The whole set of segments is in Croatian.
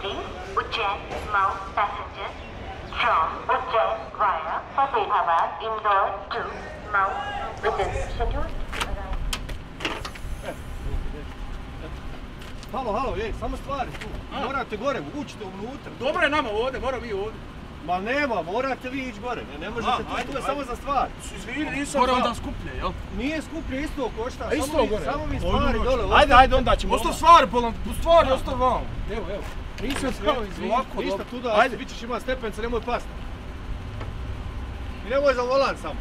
Ujjain Mao passengers from Ujjain via Fatehabad Indore to Mao within scheduled Halo, samo stvari tu. Morate gore, učite unutra. Dobro je nama ovdje, moramo mi ovdje. Ma nema, morate vi ići gore. Ne možete tu je samo za stvar. Izvini, nisam gore onda skuplje, jel? Nije skuplje, isto košta. Isto gore. Samo mi stvari dole. Ajde, onda ćemo. Ostav stvari, stvari ostav vam. Evo. Nisam sve, izvini. Ništa tu da, ti ćeš imati stepence, nemoj pasti. I nemoj za volan samo.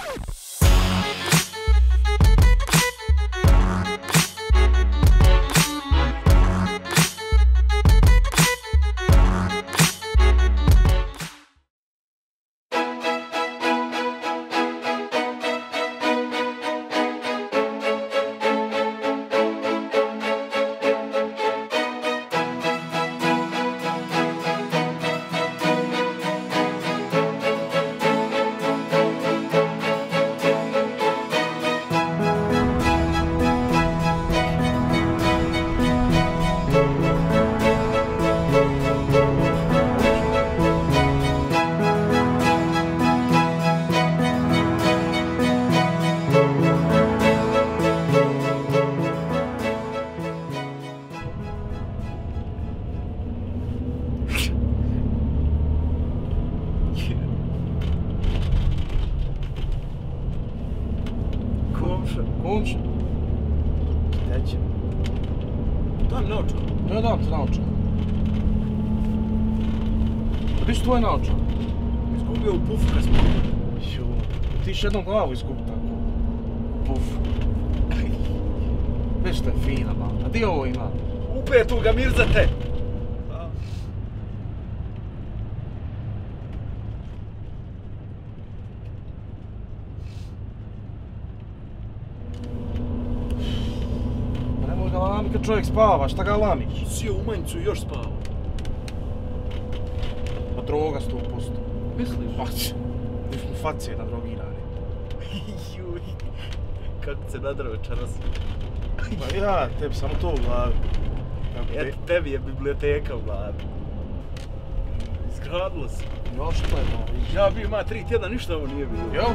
Komši. Gdje će? Daj mi naočar. Ne dam ti naočar. Gdje su tvoje naočar? Izgubio u pufu kad smo. Ti još jednom glavu izgubi tako. Pufu. Već što je fina banda. Gdje ovo ima? Upetu ga mirzate! Kad čovjek spava, šta ga lamiš? Sio u manjicu i još spava. Pa droga 100%. Misliš? Pa će. Viš mu face na drogirani. Juj, kako se nadrao čaras. Pa ja, tebi samo to u glavi. Eto, tebi je biblioteka u glavi. Izgradilo se. Još to je malo. Ja bio ima 3 tjedna, ništa ovo nije bilo. Jel?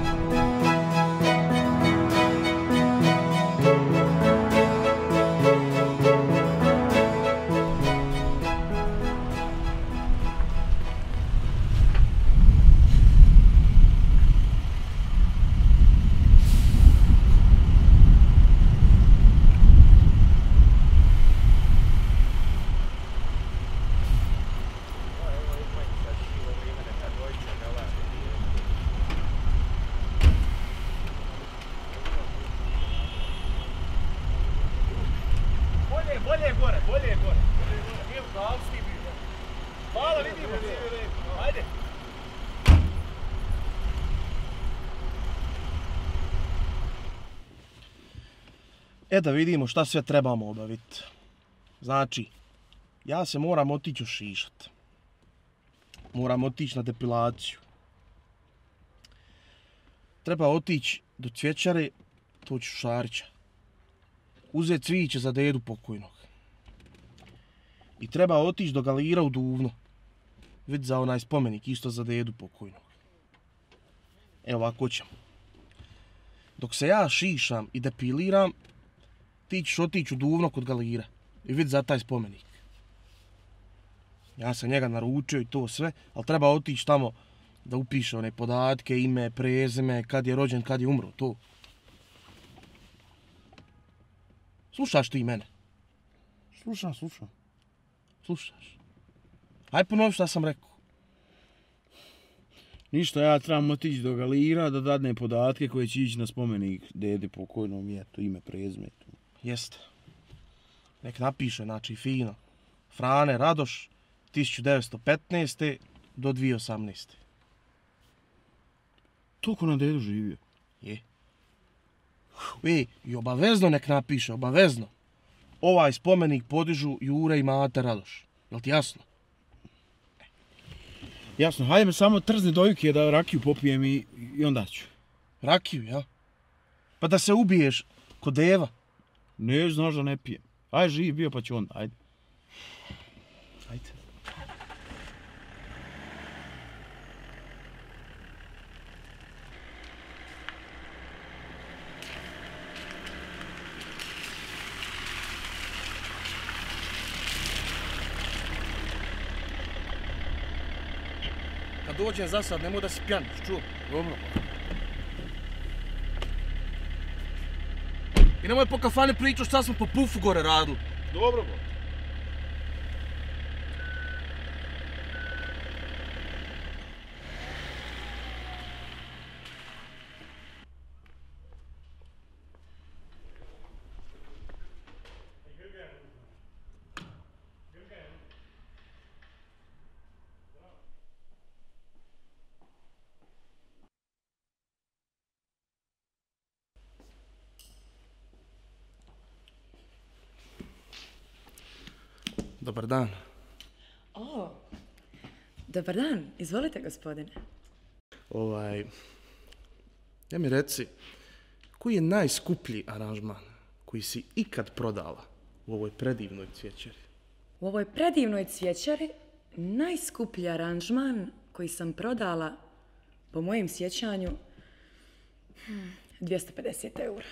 Bolje je gore. Nije u pravu s tim bio. Hvala, vidimo se. Ajde. Da vidimo šta sve trebamo obaviti. Znači, ja se moram otići ošišat. Moram otići na depilaciju. Treba otići do cvjećare, to ću Šarića. Uzeti cviće za dedu pokojnog. I treba otići do Galira u Duvno. Vidjeti za onaj spomenik, isto za dedu pokojnog. Evo ovako ćemo. Dok se ja šišam i depiliram, ti ćeš otići u Duvno kod Galira i vidjeti za taj spomenik. Ja sam njega naručio i to sve, ali treba otići tamo da upiše one podatke, ime, prezime, kad je rođen, kad je umro, to. Slušaš ti mene? Slušam. Slušaš. Aj ponovi šta sam rekao. Ništa, ja trebam otići do Galira da dadne podatke koje će ići na spomenik dede pokojnom, eto, ime, prezime. Jeste. Nek napiše, znači, fino. Frane Radoš, 1915. do 2018. Toliko na dedu živio? Je. I obavezno nek napiše, obavezno. Ovaj spomenik podižu Jure i Mate Radoš. Jel ti jasno? Jasno, hajde me samo trzni do Juke da rakiju popijem i onda ću. Rakiju, ja? Pa da se ubiješ kod Deva. Ne, znaš da ne pijem. Ajde, živ bio pa ću onda, ajde. Ajde. Kad dođem za sad, nemoj da si pjan, čuo? Dobro. I nemoj po kafani pričati šta smo po pufu gore radili. Dobro, bo. Dobar dan. O, dobar dan. Izvolite, gospodine. Ja mi reci, koji je najskuplji aranžman koji si ikad prodala u ovoj predivnoj cvjećari? U ovoj predivnoj cvjećari najskuplji aranžman koji sam prodala, po mojem sjećanju, 250 eura.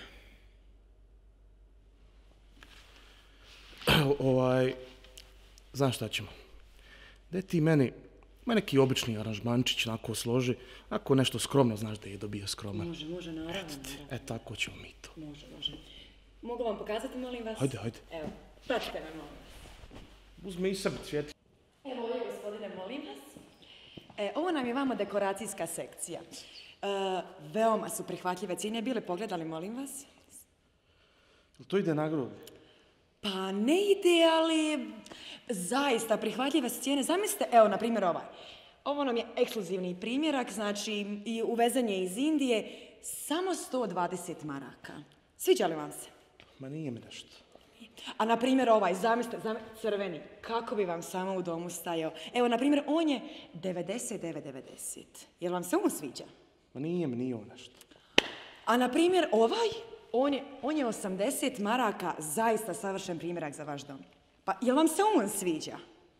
Znaš šta ćemo? Daj ti meni neki obični aranžmančić, onako složi, ako nešto skromno, znaš da je dobio skroman. Može, naravno. Tako ćemo mi to. Može. Mogu vam pokazati, molim vas? Hajde. Evo, pratite me, molim vas. Uzmi i sebi cvjeti. Evo ovdje, gospodine, molim vas. Ovo nam je vama dekoracijska sekcija. Veoma su prihvatljive cijene. Bili pogledali, molim vas? To ide na groblje? Pa ne ide, ali zaista prihvatljive su cijene. Zamislite, evo, na primjer ovaj. Ovo nam je ekskluzivni primjerak, znači i uvezen je iz Indije, samo 120 maraka. Sviđa li vam se? Ma nije mi nešto. A na primjer ovaj, zamislite, crveni, kako bi vam samo u domu stajao? Evo, na primjer, on je 99,90. Jel vam se on sviđa? Ma nije on nešto. A na primjer ovaj, on je 80 maraka, zaista savršen primjerak za vaš dom. Pa jel vam se on sviđa?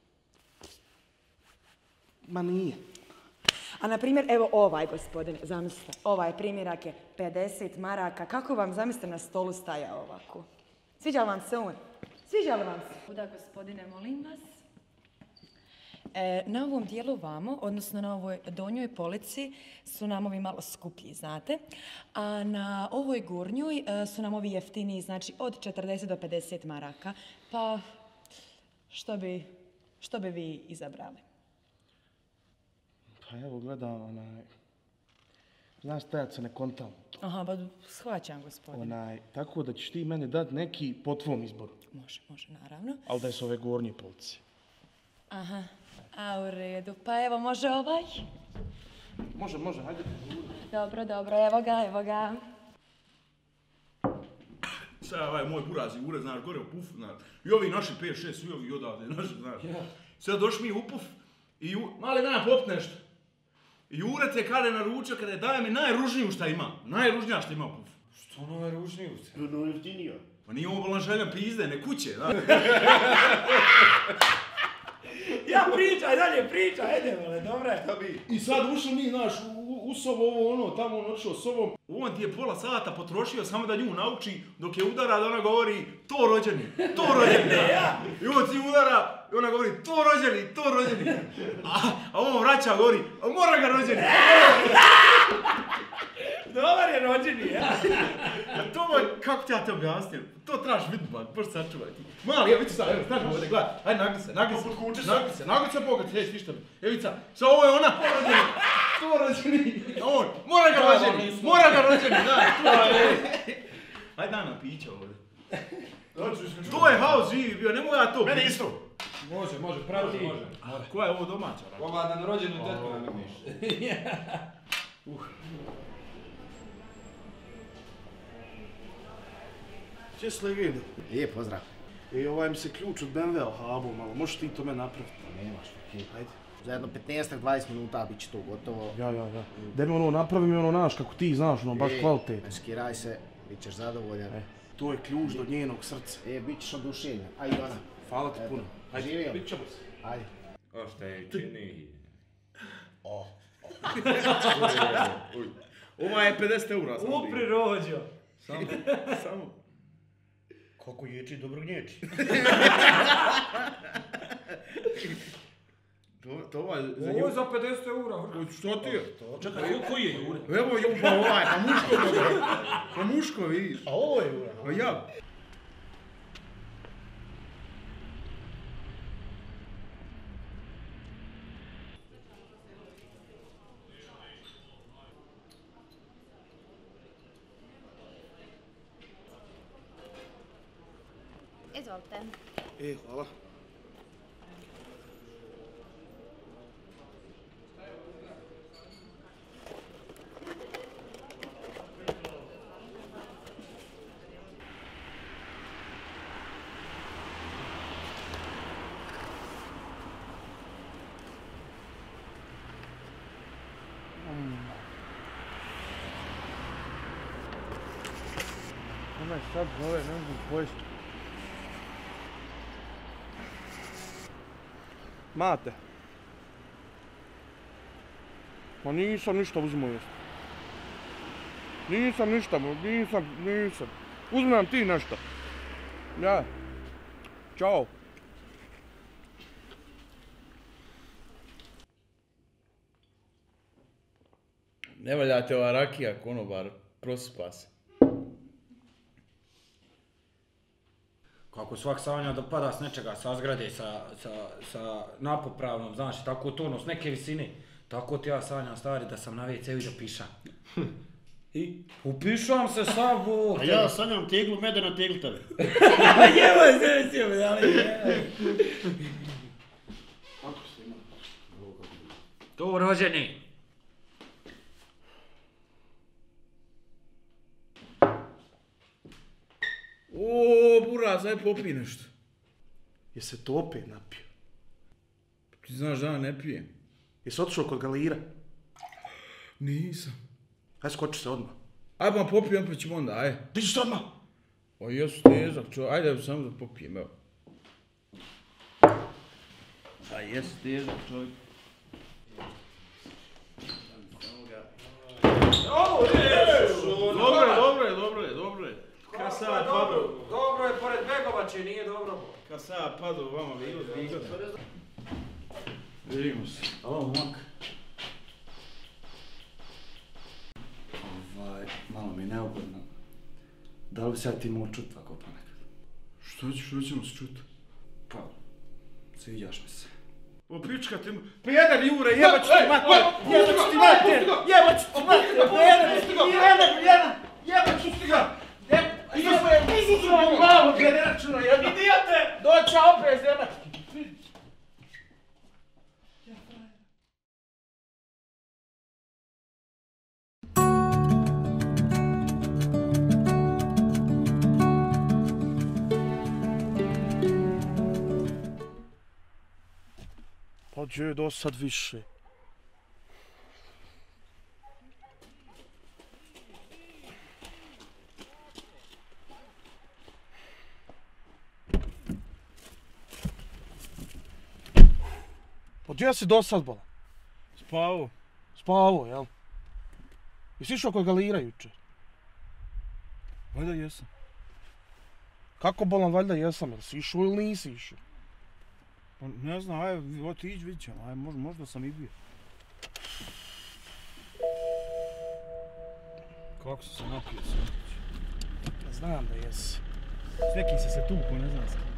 Ma nije. A na primjer, evo ovaj, gospodine, zamislite, ovaj primjerak je 50 maraka. Kako vam, zamislite, na stolu stajao ovako? Sviđa li vam se on? Sviđa li vam se? Da, gospodine, molim vas. Na ovom dijelu vamo, odnosno na ovoj donjoj polici, su nam ovi malo skuplji, znate. A na ovoj gornjoj su nam ovi jeftiniji, znači od 40 do 50 maraka. Pa, što bi vi izabrali? Pa evo, gledam, znaš, stajat se ne kontam. Aha, pa shvaćam, gospodine. Tako da ćeš ti meni dati neki po tvom izboru. Može, naravno. Ali da je s ove gornje police. Aha, a u redu. Pa evo, može ovaj? Može, hajde. Dobro, evo ga. Sad ovaj moj burazi ured, znaš, gore u puf, znaš. I ovi naši 5-6, svi ovi odavde, naši, znaš. Sad došli mi u puf i mali dana popit nešto. I ured je kada je naručio, kada je daje mi najružniju šta ima. Najružnija šta ima u puf. Što najružniju? Najjeftinija. Pa nije ovo bolanželja pizde, ne kuće, znaš. Ja pričaj, ajde, vole, dobro je. I sad ušli mi, znaš, u sobu ovo ono, tamo on odšao sobom. On ti je pola sata potrošio samo da nju nauči, dok je udara da ona govori to rođeni. I on ti udara i ona govori to rođeni. A on vraća govori, mora ga rođeni. Dobar je rođeni, ja. To je, kako ti ja te objasnim, to trebaš vidjeti, baš sačuvaj ti. Mali, evo, vidi sad, evo, znaš ovdje, gledaj, ajde, nagli se pogled, hej, ništa. Evica, sad ovo je ona, to rođeni, on, mora ga rođeni, znaš, to je. Ajde, daj nam pića ovdje. To je haos živi bio, ne mogu ja to. Meni isto. Može, pravi ti. Koja je ovo domaća? Ova dan rođenu tetku namigniš. Če s legenda? Lijep pozdrav. Ovaj mi se ključ od BMW-a habo malo, možeš ti to me napraviti? Pa nemaš, okej. Ajde. Za jedno 15-20 minuta bit će to gotovo. Ja. Daj mi napravi mi naš kako ti znaš, baš kvalitet. Ne skiraj se, bit ćeš zadovoljan. To je ključ do njenog srca. Bit ćeš oduševljen. Ajde Ivana. Hvala ti puno. Živio. Bit ćemo se. Ajde. O šta je čini? Ova je 50 eura. Upri rođo. Samo. Kako ječi, dobro gnječi. To je za Ovo je za 50 eura. Što ti je? Čekaj, koji je Jure? Evo pa ovaj, pa muško dobro. Pa muško vidiš. A ovo je Jure? Pa ja. Izvolite. Hvala. Ona je sad zove, ne znam pojesti. Mate. Ma nisam ništa uzmao jesti. Nisam ništa, nisam. Uzmi nam ti nešto. Ja. Ćao. Ne valja te ova rakija, konobar, prosipa se. Kako svak sanja da pada s nečega, sa zgrade, sa napopravnom, znaš, tako to, s neke visine. Tako ti ja sanjam stvari da sam na WC-u i da pišam. I upišam se sad, Bog. A ja sanjam teglu meda na teglu tebe. Jeboj se, sjeboj, ali je. To rođeni. O, buraz, aj popij nešto. Je se to opet napio? Ti znaš da ja ne pijem. Jesi otišao kod Galira? Nisam. Aj skoči se odmah. Aj pa popijem, pa ćemo onda, aj. Di ćeš se odmah? O, jesu težak čovjek, ajde samo da popijem, evo. A jesu težak čovjek. Dobro je. Kad sam ja padao... Dobro je, pored Begovače, nije dobro. Kad sam ja padao vama vigoda. Vidimo se. Alo, momak. Malo mi je neugodno. Da li bi sad ti imao čut tako ponekad? Što ćemo se čuti? Pa, sviđaš mi se. O, pička ti... Peder Jure, jebaću ti mater! Jebaću ti mater! Jebaću ti mater! Peder! Jebaću ti ga! Izuću vam glavu, pederčuna jedna! Idiote! Doća opet jebaću! Pa gdje do sad više? Pa gdje si do sad, bola? Spavo, jel? Jesi išao kod Galira jučer? Valjda jesam. Kako bolan, valjda jesam, jel si išao ili nisi išao? Pa ne znam, aj, otići vidit ćemo, aj, možda sam i bio. Kako si se napio sinoć? Znam da jesi. S nekim si se tuko, ne znam s kim.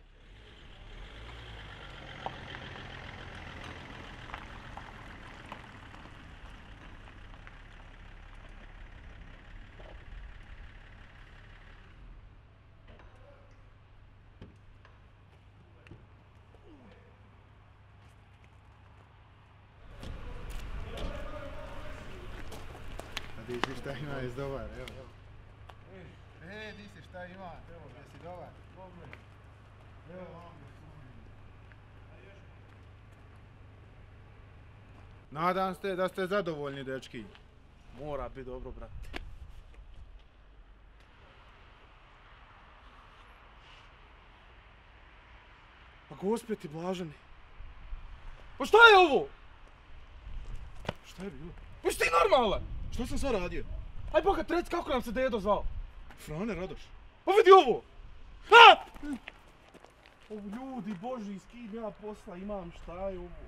Di si šta ima, jesi dobar, evo. Di si šta ima, evo, jesi dobar. Evo, vam Nadam se da ste zadovoljni, dečki. Mora biti dobro, brate. Pa Gospe ti blaženi. Pa šta je ovo? Šta je bilo? Pa jesi ti normalan? Šta sam sad radio? Aj bogat reci kako nam se dedo zvao? Frane Radoš. Pa vidi ovo! Ha! Ovo ljudi boži, s kim ja posla imam, šta je ovo?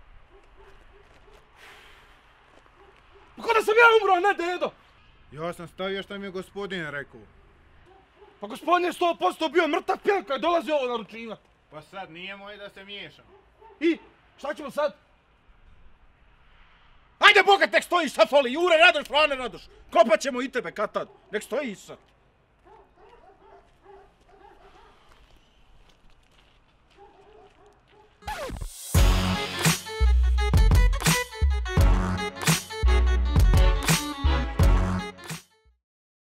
Pa ko da sam ja umro, a ne dedo? Ja sam stavio šta mi je gospodin rekao. Pa gospodin je 100% bio mrtav pjan kad je dolazio ovo naručivat. Pa sad nije moje da se miješam. I? Šta ćemo sad? Ajde boga, tek stoji sad foli, Jure Radoš, Frane Radoš. Kopat ćemo i tebe kad tad. Nek stoji sad.